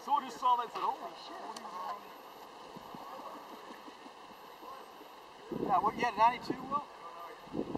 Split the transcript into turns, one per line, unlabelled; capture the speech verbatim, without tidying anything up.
Someone just saw that and said, holy shit. Yeah, what, you had ninety-two, Will?